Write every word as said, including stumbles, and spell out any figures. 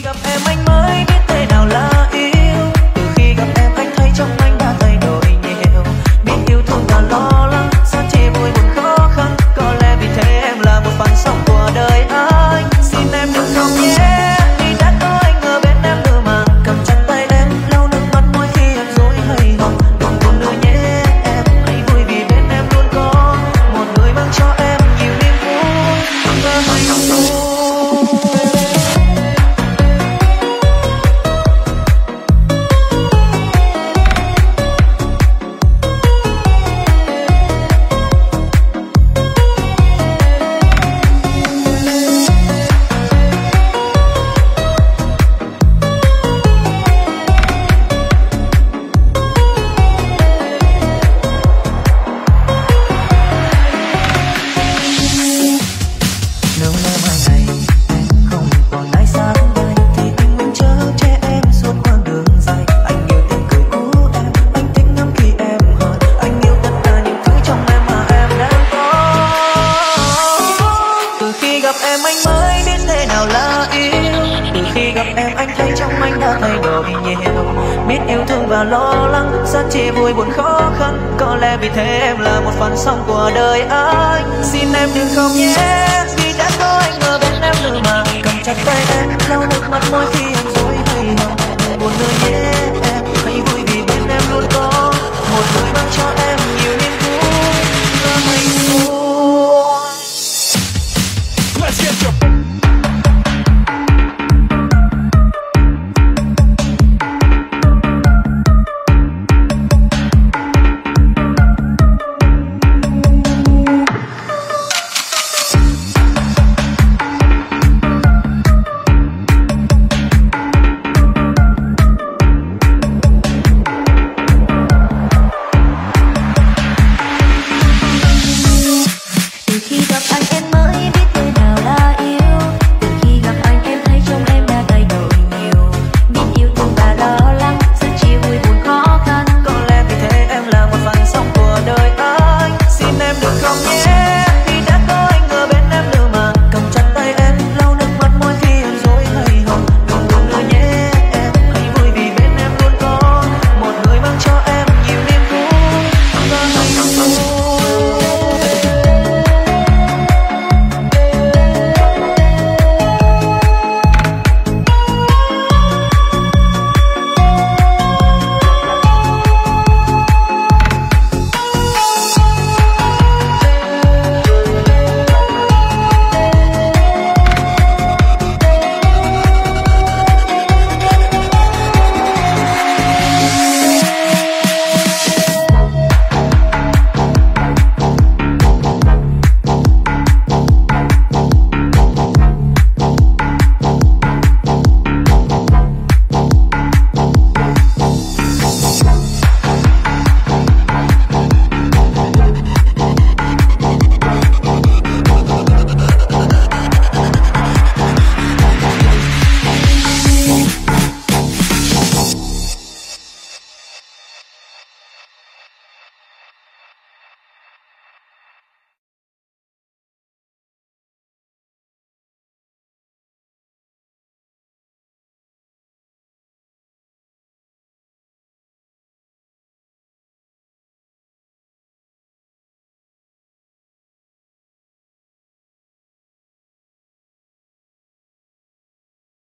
gặp em anh mới biết thế nào là yêu. Từ khi gặp em anh thấy trong anh đã thay đổi nhiều. Biết yêu thương và lo lắng, sao chỉ vui buồn khó khăn. Có lẽ vì thế em là một phần sống của đời anh. Xin em đừng khóc nhé, vì đã có anh ở bên em nữa mà. Cầm chặt tay em, lau nước mắt mỗi khi em dối hay hồng. Đừng buồn nữa nhé em, hãy vui vì bên em luôn có một người mang cho em nhiều niềm vui và hạnh phúc. Lo lắng, rất chỉ vui buồn khó khăn. Có lẽ vì thế em là một phần sống của đời anh. Xin em đừng khóc nhé, vì đã có anh ở bên em nữa